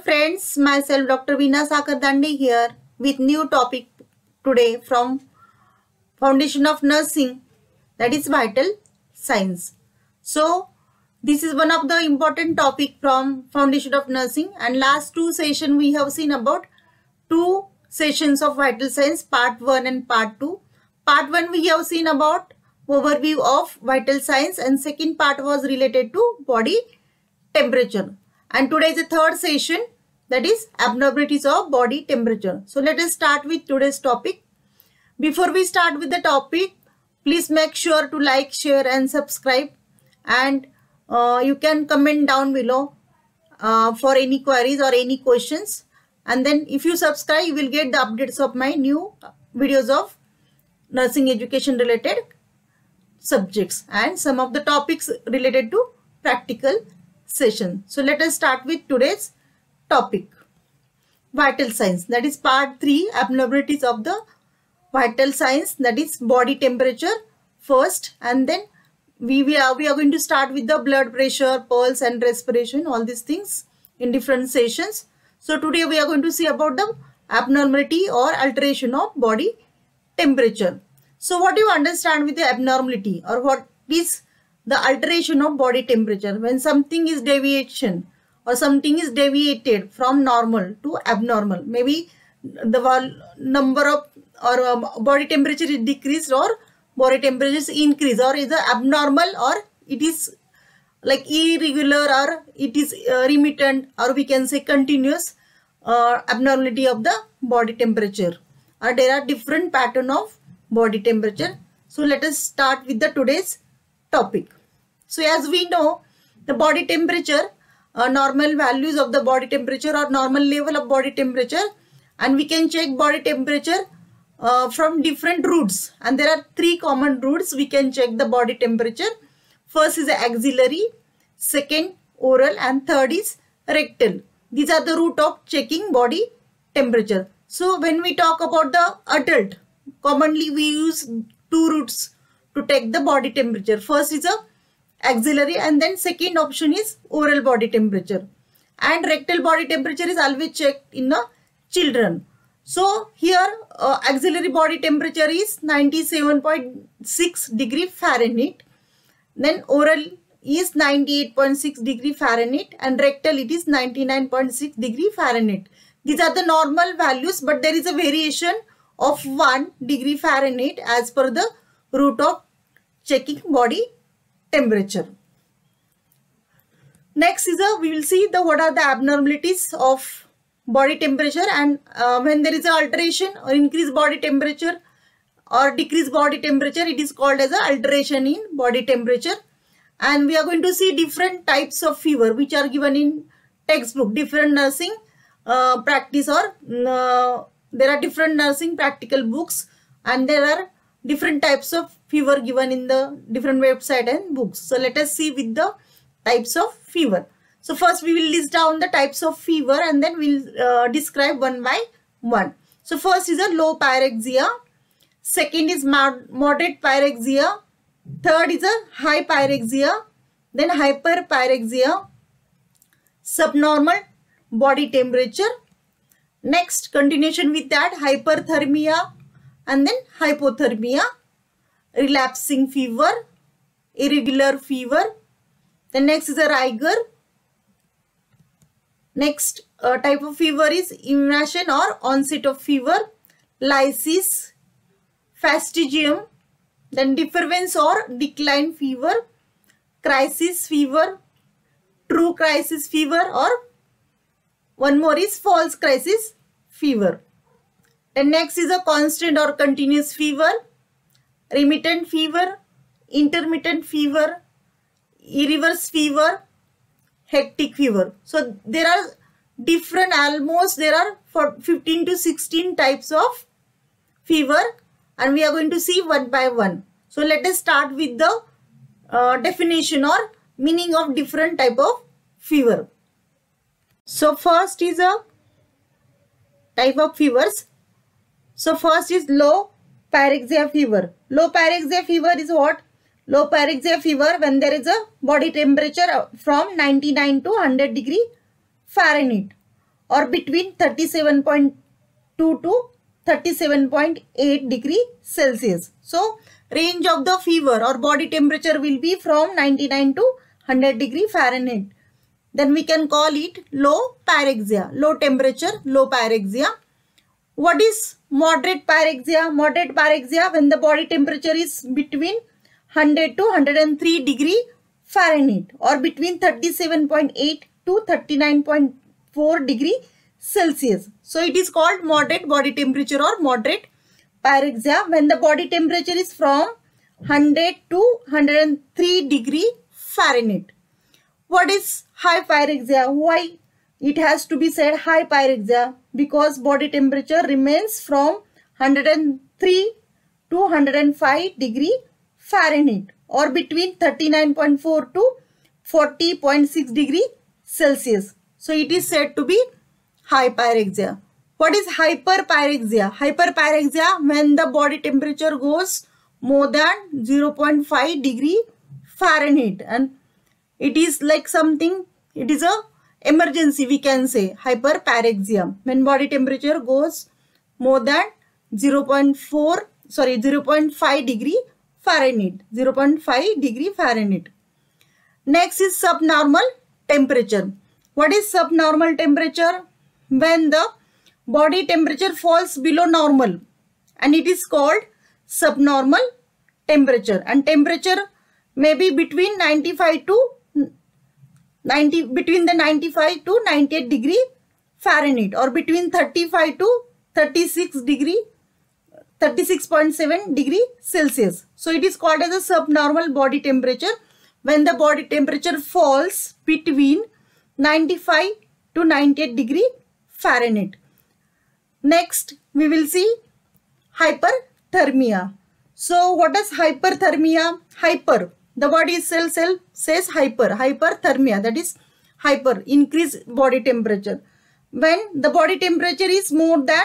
friends, myself Dr. Veena Sakardande here with new topic today from Foundation of Nursing, that is vital signs. So this is one of the important topic from Foundation of Nursing, and last two sessions we have seen about two sessions of vital signs, part 1 and part 2. Part 1 we have seen about overview of vital signs, and second part was related to body temperature. And today is the third session, that is abnormalities of body temperature. So let us start with today's topic. Before we start with the topic, please make sure to like, share and subscribe, and you can comment down below for any queries or any questions. And then if you subscribe, you will get the updates of my new videos of nursing education related subjects and some of the topics related to practical session. So let us start with today's topic, vital signs, that is part 3, abnormalities of the vital signs, that is body temperature first, and then we are going to start with the blood pressure, pulse and respiration, all these things in different sessions. So today we are going to see about the abnormality or alteration of body temperature. So what do you understand with the abnormality, or what is the alteration of body temperature? When something is deviation or something is deviated from normal to abnormal, maybe the number of or body temperature is decreased or body temperature is increased, or is abnormal, or it is like irregular, or it is remittent, or we can say continuous abnormality of the body temperature, or there are different pattern of body temperature. So let us start with the today's topic. So as we know, the body temperature, normal values of the body temperature or normal level of body temperature, and we can check body temperature from different routes, and there are 3 common routes we can check the body temperature. First is the axillary, second oral, and third is rectal. These are the route of checking body temperature. So when we talk about the adult, commonly we use 2 routes to take the body temperature. First is a axillary, and then second option is oral body temperature, and rectal body temperature is always checked in the children. So here axillary body temperature is 97.6 degree Fahrenheit, then oral is 98.6 degree Fahrenheit, and rectal it is 99.6 degree Fahrenheit. These are the normal values, but there is a variation of 1 degree Fahrenheit as per the route of checking body temperature. Next is we will see what are the abnormalities of body temperature, and when there is an alteration or increased body temperature or decreased body temperature, it is called as an alteration in body temperature. And we are going to see different types of fever which are given in textbook, different nursing practice, or there are different nursing practical books, and there are different types of fever given in the different website and books. So let us see with the types of fever. So first we will list down the types of fever, and then we'll describe one by one. So first is a low pyrexia, second is moderate pyrexia, third is a high pyrexia, then hyperpyrexia, subnormal body temperature. Next, continuation with that, hyperthermia, and then hypothermia, relapsing fever, irregular fever. The next is a rigor. Next type of fever is invasion or onset of fever, lysis, fastigium, then difference or decline fever, crisis fever, true crisis fever, or one more is false crisis fever. And next is a constant or continuous fever, remittent fever, intermittent fever, irreverse fever, hectic fever. So there are different, almost there are 15 to 16 types of fever, and we are going to see one by one. So let us start with the definition or meaning of different type of fever. So first is a type of fevers. So first is low pyrexia fever. Low pyrexia fever is what? Low pyrexia fever when there is a body temperature from 99 to 100 degree Fahrenheit. or between 37.2 to 37.8 degree Celsius. So range of the fever or body temperature will be from 99 to 100 degree Fahrenheit. Then we can call it low pyrexia, low temperature, low pyrexia. What is moderate pyrexia? Moderate pyrexia when the body temperature is between 100 to 103 degree Fahrenheit or between 37.8 to 39.4 degree Celsius. So it is called moderate body temperature or moderate pyrexia when the body temperature is from 100 to 103 degree Fahrenheit. What is high pyrexia? Why it has to be said high pyrexia? Because body temperature remains from 103 to 105 degree Fahrenheit or between 39.4 to 40.6 degree Celsius. So it is said to be high pyrexia. What is hyperpyrexia? Hyperpyrexia when the body temperature goes more than 0.5 degree Fahrenheit and it is like something, it is a emergency, we can say hyperpyrexia when body temperature goes more than 0.5 degree Fahrenheit. 0.5 degree Fahrenheit. Next is subnormal temperature. What is subnormal temperature? When the body temperature falls below normal and it is called subnormal temperature, and temperature may be between 95 to 98 degree Fahrenheit or between 35 to 36.7 degree Celsius. So it is called as a subnormal body temperature when the body temperature falls between 95 to 98 degree Fahrenheit. Next we will see hyperthermia. So what is hyperthermia? Hyper, the body itself says hyperthermia, that is hyper, increased body temperature. When the body temperature is more than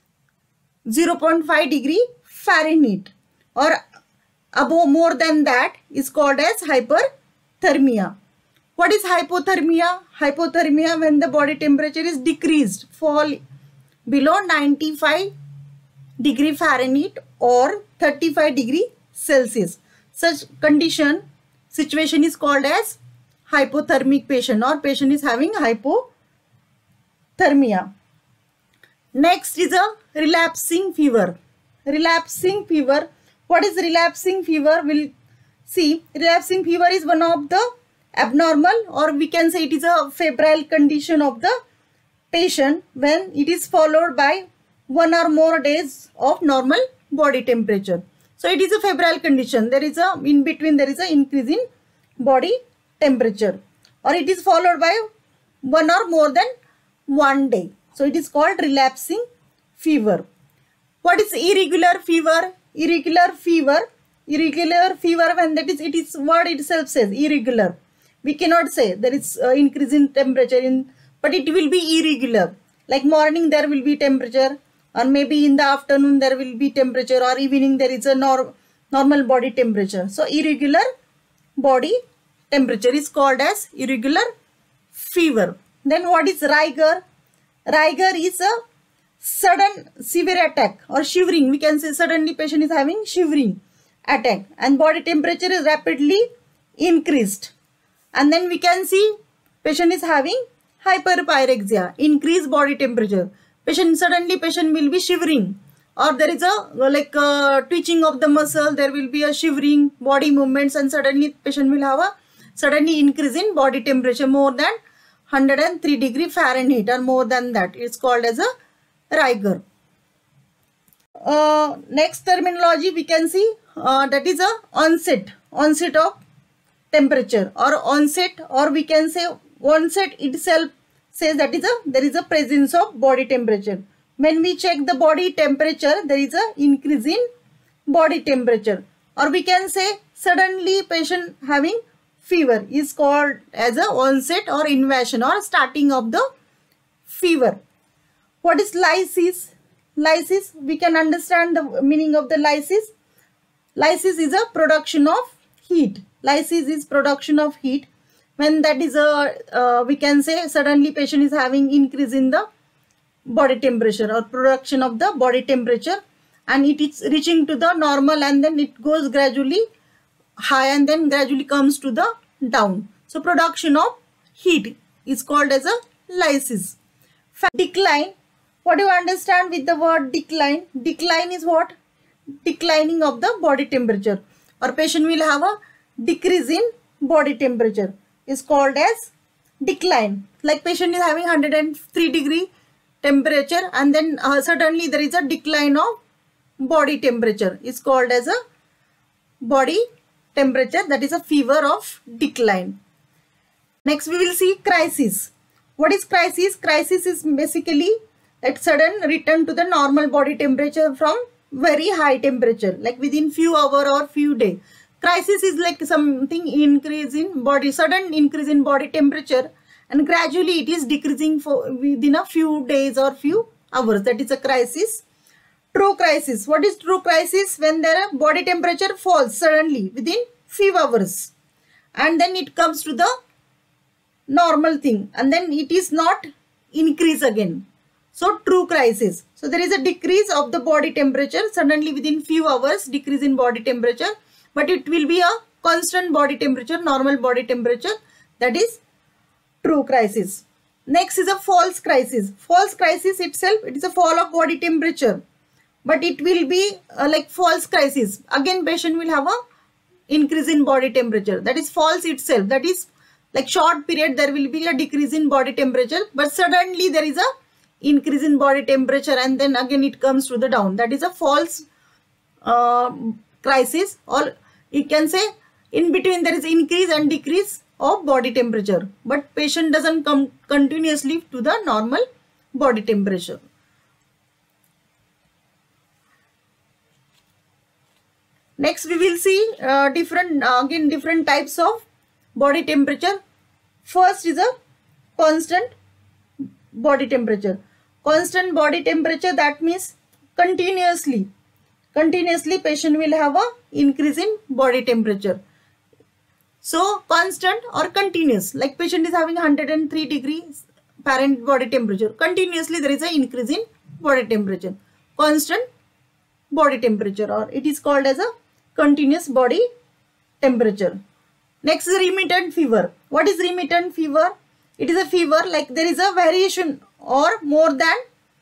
0.5 degree Fahrenheit or above more than that is called as hyperthermia. What is hypothermia? Hypothermia when the body temperature is decreased, fall below 95 degree Fahrenheit or 35 degree Celsius. Such situation is called as hypothermic patient or patient is having hypothermia. Next is a relapsing fever. Relapsing fever. What is relapsing fever? We'll see. Relapsing fever is one of the abnormal or we can say it is a febrile condition of the patient when it is followed by 1 or more days of normal body temperature. So it is a febrile condition. There is a in between there is an increase in body temperature or it is followed by 1 or more than 1 day. So it is called relapsing fever. What is irregular fever? Irregular fever when that is, it is word itself says irregular. We cannot say there is increase in temperature but it will be irregular. Like morning there will be temperature or maybe in the afternoon there will be temperature or evening there is a normal body temperature. So irregular body temperature is called as irregular fever. Then what is rigor? Rigor is a sudden severe attack or shivering. We can say suddenly patient is having shivering attack and body temperature is rapidly increased. And then we can see patient is having hyperpyrexia, increased body temperature. Suddenly patient will be shivering or there is a twitching of the muscle, there will be a shivering body movements and suddenly patient will have a suddenly increase in body temperature more than 103 degree Fahrenheit or more than that. It's called as a rigor. Next terminology we can see that is a onset of temperature or onset, or we can say onset itself says that is there is a presence of body temperature. When we check the body temperature, there is a increase in body temperature, or we can say suddenly patient having fever is called as a onset or invasion or starting of the fever. What is lysis? Lysis, we can understand the meaning of the lysis. Lysis is a production of heat. Lysis is production of heat. When that is we can say suddenly patient is having increase in the body temperature or production of the body temperature, and it is reaching to the normal, and then it goes gradually high and then gradually comes to the down. So production of heat is called as a lysis. Decline, what do you understand with the word decline? Decline is what? Declining of the body temperature, or patient will have a decrease in body temperature is called as decline. Like patient is having 103 degree temperature and then suddenly there is a decline of body temperature is called as a body temperature, that is a fever of decline. Next we will see crisis. What is crisis? Crisis is basically a sudden return to the normal body temperature from very high temperature, like within few hours or few days. Crisis is like something increase in body, sudden increase in body temperature, and gradually it is decreasing for within a few days or few hours. That is a crisis. True crisis. What is true crisis? When their body temperature falls suddenly within few hours and then it comes to the normal thing and then it is not increase again. So true crisis. So there is a decrease of the body temperature suddenly within few hours, decrease in body temperature, but it will be a constant body temperature, normal body temperature. That is true crisis. Next is a false crisis. False crisis itself, it is a fall of body temperature, but it will be like false crisis. Again patient will have a increase in body temperature. That is false itself. That is like short period there will be a decrease in body temperature, but suddenly there is a increase in body temperature and then again it comes to the down. That is a false crisis, or you can say in between there is increase and decrease of body temperature, but patient doesn't come continuously to the normal body temperature. Next we will see different types of body temperature. First is a constant body temperature. Constant body temperature, that means continuously patient will have a increase in body temperature. So constant or continuous, like patient is having 103 degrees Fahrenheit body temperature, continuously there is an increase in body temperature. Constant body temperature, or it is called as a continuous body temperature. Next is remittent fever. What is remittent fever? It is a fever like there is a variation or more than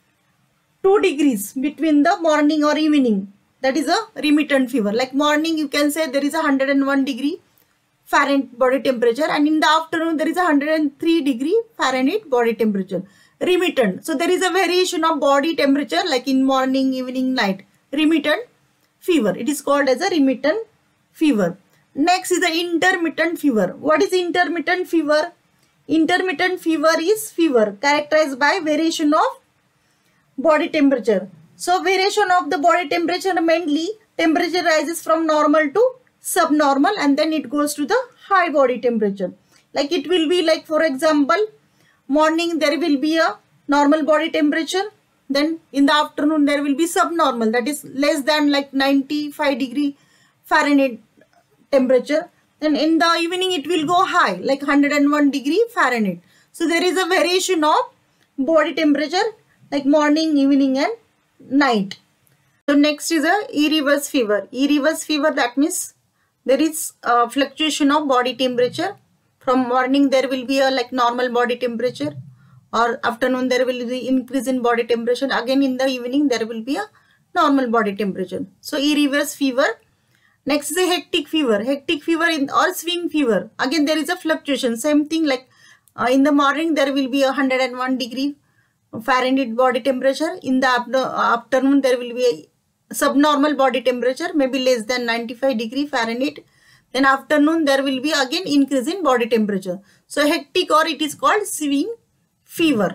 2 degrees between the morning or evening. That is a remittent fever. Like morning you can say there is a 101 degree Fahrenheit body temperature, and in the afternoon there is a 103 degree Fahrenheit body temperature. Remittent. So there is a variation of body temperature like in morning, evening, night. Remittent fever. It is called as a remittent fever. Next is the intermittent fever. What is intermittent fever? Intermittent fever is fever characterized by variation of body temperature. So variation of the body temperature, mainly temperature rises from normal to subnormal and then it goes to the high body temperature. Like it will be like, for example, morning there will be a normal body temperature, then in the afternoon there will be subnormal, that is less than like 95 degree Fahrenheit temperature. Then in the evening it will go high like 101 degree Fahrenheit. So there is a variation of body temperature like morning, evening and night. So next is a E-reverse fever. E-reverse fever, that means there is a fluctuation of body temperature. From morning there will be a like normal body temperature, or afternoon there will be increase in body temperature. Again in the evening there will be a normal body temperature. So E-reverse fever. Next is a hectic fever. Hectic fever or swing fever. Again there is a fluctuation. Same thing like in the morning there will be a 101 degree Fahrenheit body temperature. In the afternoon there will be a subnormal body temperature, maybe less than 95 degree Fahrenheit. Then afternoon there will be again increase in body temperature. So hectic, or it is called swing fever.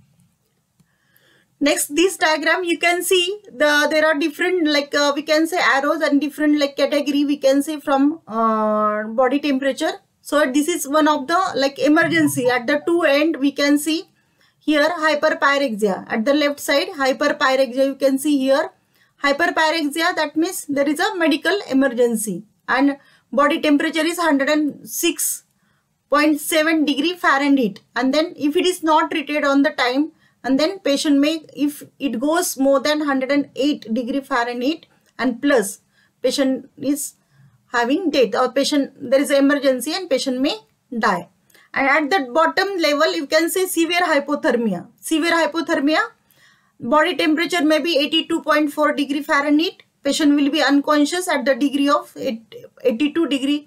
Next, this diagram you can see there are different like we can say arrows and different like category we can say from body temperature. So this is one of the like emergency. At the two end we can see here hyperpyrexia. At the left side hyperpyrexia you can see here. Hyperpyrexia, that means there is a medical emergency and body temperature is 106.7 degree Fahrenheit, and then if it is not treated on the time and then patient may, if it goes more than 108 degree Fahrenheit and plus, patient is having death, or patient, there is an emergency and patient may die. And at the bottom level you can say severe hypothermia. Severe hypothermia, body temperature may be 82.4 degree Fahrenheit. Patient will be unconscious at the degree of 82 degree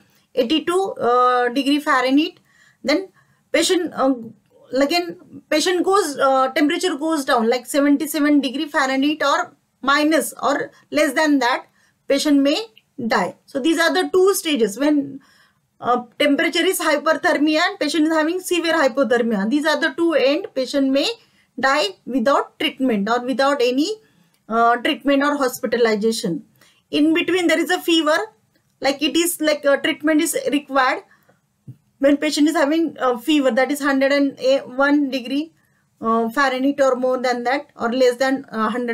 Fahrenheit. Then patient patient goes temperature goes down like 77 degree Fahrenheit or minus or less than that, patient may die. So these are the two stages when temperature is hyperthermia and patient is having severe hypothermia. These are the two end. Patient may die without treatment or without any treatment or hospitalization. In between there is a fever, like it is like treatment is required when patient is having fever, that is 101 degree Fahrenheit or more than that, or less than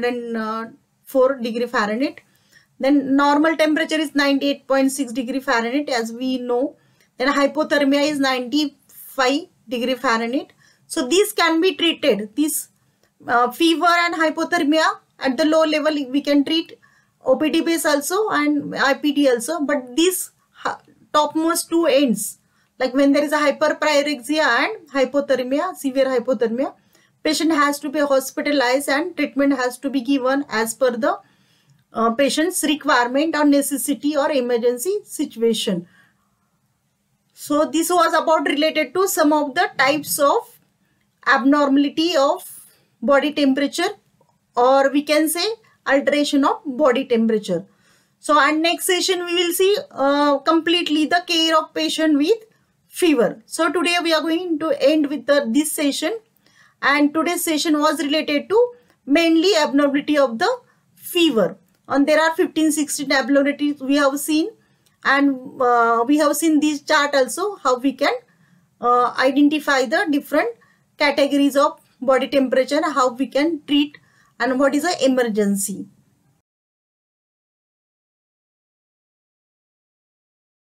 104 degree Fahrenheit. Then normal temperature is 98.6 degree Fahrenheit as we know. Then hypothermia is 95 degree Fahrenheit. So these can be treated. This fever and hypothermia at the low level we can treat OPD base also and IPD also. But these topmost two ends, like when there is a hyperpyrexia and hypothermia, severe hypothermia, patient has to be hospitalized and treatment has to be given as per the patient's requirement or necessity or emergency situation. So this was about related to some of the types of abnormality of body temperature, or we can say alteration of body temperature. So and next session we will see completely the care of patient with fever. So today we are going to end with this session, and today's session was related to mainly abnormality of the fever. And there are 15-16 abnormalities we have seen, and we have seen this chart also, how we can identify the different categories of body temperature, how we can treat, and what is the emergency.